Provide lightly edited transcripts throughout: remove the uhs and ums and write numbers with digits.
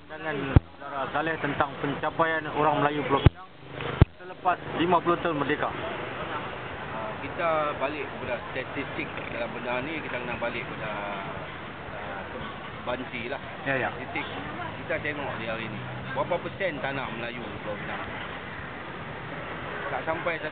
Dengan saudara Saleh tentang pencapaian orang Melayu Pulau Pinang selepas 50 tahun merdeka. Kita balik kepada statistik dalam benda ni, kita kena balik kepada banci lah. Ya. Statistik. Kita tengok di hari ni, berapa persen tanah Melayu di Pulau Pinang? Tak sampai 1%.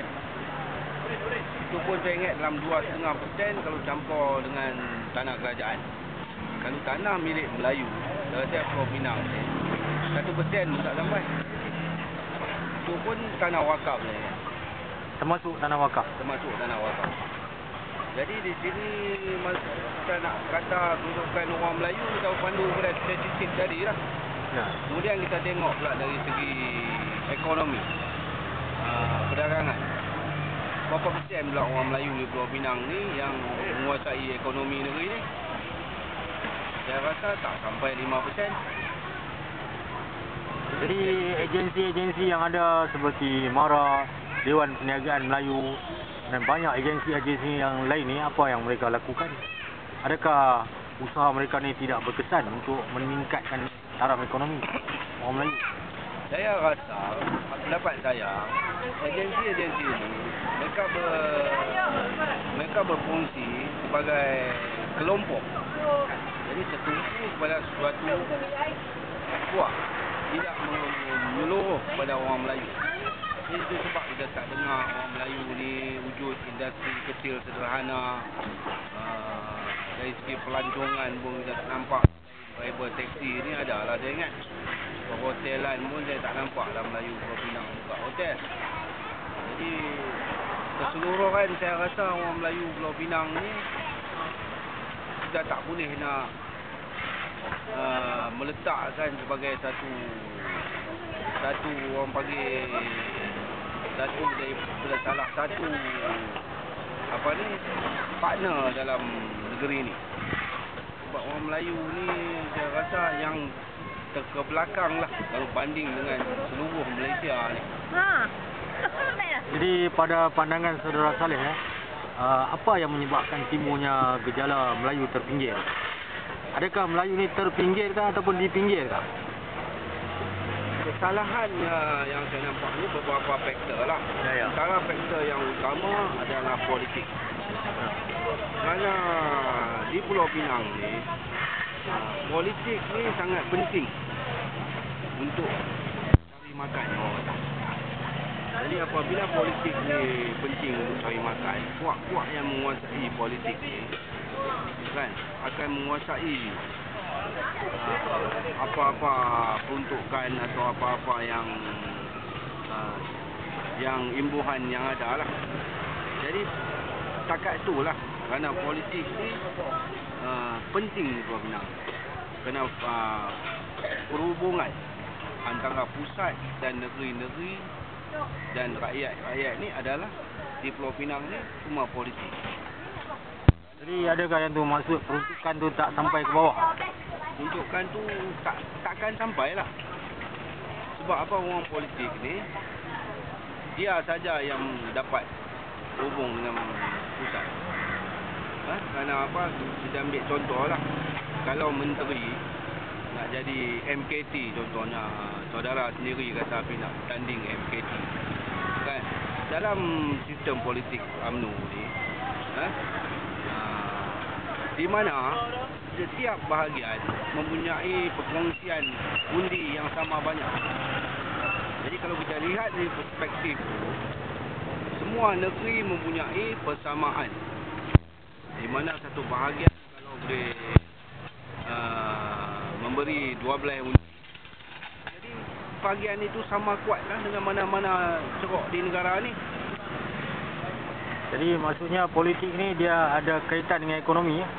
Itu pun saya ingat dalam 2,5% kalau campur dengan tanah kerajaan. Kalau tanah milik Melayu, saya rasa Pulau Pinang ni 1% pun tak sampai. Itu pun tanah wakaf ni. Termasuk tanah wakaf. Termasuk tanah wakaf. Jadi di sini kita nak kata kedudukan orang Melayu, kita pandu pada statistik tadi lah. Ya. Kemudian kita tengok pula dari segi ekonomi, perdagangan. Berapa persen pula orang Melayu di Pulau Pinang ni yang menguasai ekonomi negeri ni? Saya rasa tak sampai 5%. Jadi agensi-agensi yang ada seperti MARA, Dewan Perniagaan Melayu dan banyak agensi-agensi yang lain ni, apa yang mereka lakukan? Adakah usaha mereka ni tidak berkesan untuk meningkatkan taraf ekonomi orang Melayu? Saya rasa, pendapat saya, agensi-agensi ini mereka berfungsi sebagai kelompok. Jadi tertumpu kepada suatu puak, tidak menyeluruh kepada orang Melayu. Itu sebab kita tak dengar orang Melayu ni wujud industri kecil sederhana. Dari segi pelancongan pun kita tak nampak. Driver taksi ni adalah, saya ingat perhotelan pun saya tak nampak dalam Melayu Pulau Pinang buka hotel. Jadi keseluruhan saya rasa orang Melayu Pulau Pinang ni kita tak boleh nak meletakkan sebagai satu orang panggil satu daripada salah satu partner dalam negeri ni. Sebab orang Melayu ni saya rasa yang terkebelakang lah kalau banding dengan seluruh Malaysia ni. Jadi pada pandangan saudara Saleh, apa yang menyebabkan timbulnya gejala Melayu terpinggir? Adakah Melayu ni terpinggirkah ataupun dipinggirkah? Kesalahannya yang saya nampak ni beberapa faktor lah. Ya. Antara faktor yang utama adalah politik. Kerana di Pulau Pinang ni, politik ni sangat penting untuk cari makan orang. Jadi apabila politik ni penting untuk cari makan, puak-puak yang menguasai politik ni kan akan menguasai apa-apa peruntukan atau apa-apa yang imbuhan yang ada lah. Jadi setakat itulah, kerana politik ni penting di Pulau Pinang. Kerana perhubungan antara pusat dan negeri-negeri dan rakyat-rakyat ni adalah di Pulau Pinang ni semua politik. Jadi adakah yang tu maksud peruntukan tu tak sampai ke bawah? Peruntukan tu takkan sampai lah. Sebab apa, orang politik ni dia saja yang dapat hubung dengan pusat. Kerana apa? Kita ambil contoh lah. Kalau menteri nak jadi MKT contohnya, saudara sendiri kata api nak tanding MKT kan, dalam sistem politik UMNO ni di mana setiap bahagian mempunyai perkongsian undi yang sama banyak. Jadi kalau kita lihat dari perspektif tu, semua negeri mempunyai persamaan, di mana satu bahagian kalau boleh memberi 12 undi. Jadi bahagian itu sama kuatlah dengan mana-mana ceruk di negara ni. Jadi maksudnya politik ni dia ada kaitan dengan ekonomi ya?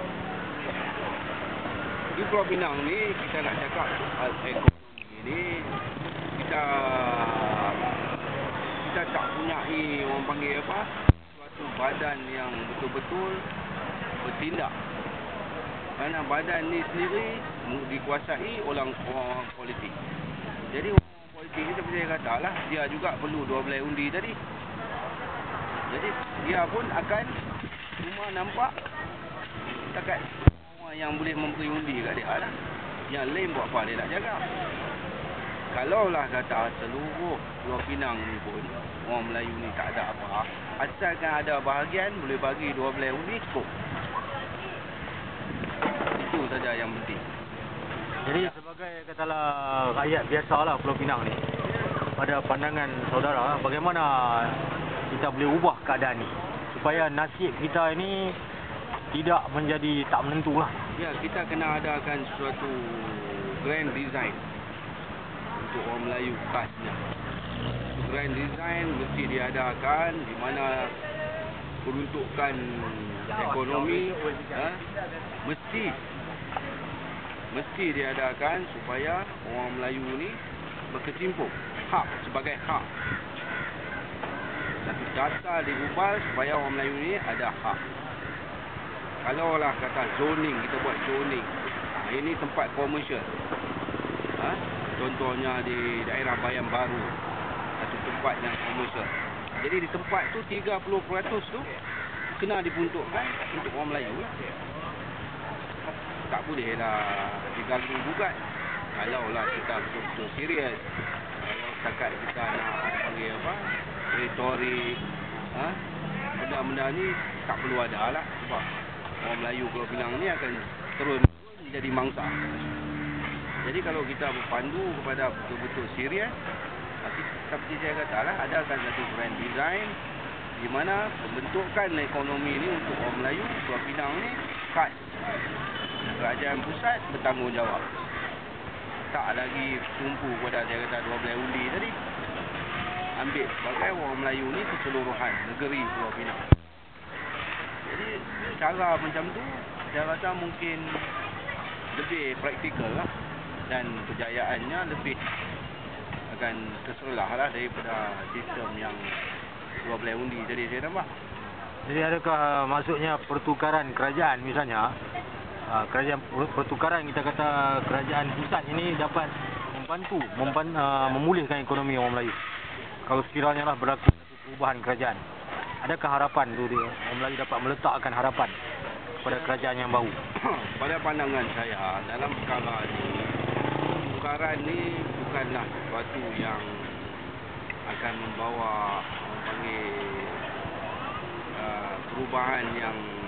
Di Pulau Pinang ni kita nak cakap soal ekonomi ni, kita tak punyai orang panggil apa, suatu badan yang betul-betul bertindak. Kerana badan ni sendiri dikuasai orang politik. Jadi orang politik ni seperti saya kata lah, dia juga perlu 12 undi tadi. Jadi dia pun akan cuma nampak setakat orang yang boleh memberi undi kat dia lah. Yang lain buat apa dia nak jaga? Kalaulah kata seluruh Pulau Pinang ni pun orang Melayu ni tak ada apa, asalkan ada bahagian boleh bagi 12 undi cukup. Itu saja yang penting. Jadi sebagai katalah rakyat biasalah Pulau Pinang ni, pada pandangan saudara, bagaimana kita boleh ubah keadaan ni supaya nasib kita ini tidak menjadi tak menentu lah. Ya, kita kena adakan suatu grand design untuk orang Melayu khasnya. Grand design mesti diadakan di mana peruntukan ekonomi mesti diadakan supaya orang Melayu ni berkecimpung hak sebagai hak. Satu data digubal supaya orang Melayu ni ada hak. Kalaulah kata zoning, kita buat zoning. Ini tempat komersial. Contohnya di daerah Bayan Baru, satu tempat yang komersial. Jadi di tempat tu 30% tu kena diperuntukkan untuk orang Melayu lah. Tak bolehlah diganggu gugat. Kalaulah kita betul-betul serius, kalau setakat kita nak panggil apa, retorik, benda-benda ni tak perlu ada lah. Sebab orang Melayu Pulau Pinang ni akan terus menjadi mangsa. Jadi kalau kita berpandu kepada betul-betul serius, seperti saya katalah, adakan satu grand design di mana pembentukan ekonomi ni untuk orang Melayu Pulau Pinang ni khas. Kerajaan pusat bertanggungjawab. Tak lagi tumpu pada saya kata 12 undi tadi. Ambil sebagai orang Melayu ni keseluruhan negeri Pulau Pinang. Jadi cara macam tu saya rasa mungkin lebih praktikal lah, dan kejayaannya lebih akan terserlah lah daripada sistem yang 12 undi tadi saya nampak. Jadi adakah maksudnya pertukaran kerajaan misalnya, kerajaan pertukaran kita kata kerajaan pusat ini dapat membantu memulihkan ekonomi orang Melayu kalau sekiranya lah berlaku perubahan kerajaan? Adakah harapan tu dia orang Melayu dapat meletakkan harapan kepada kerajaan yang baru? Pada pandangan saya, dalam perkara ni, pertukaran ni bukanlah sesuatu yang akan membawa orang panggil perubahan yang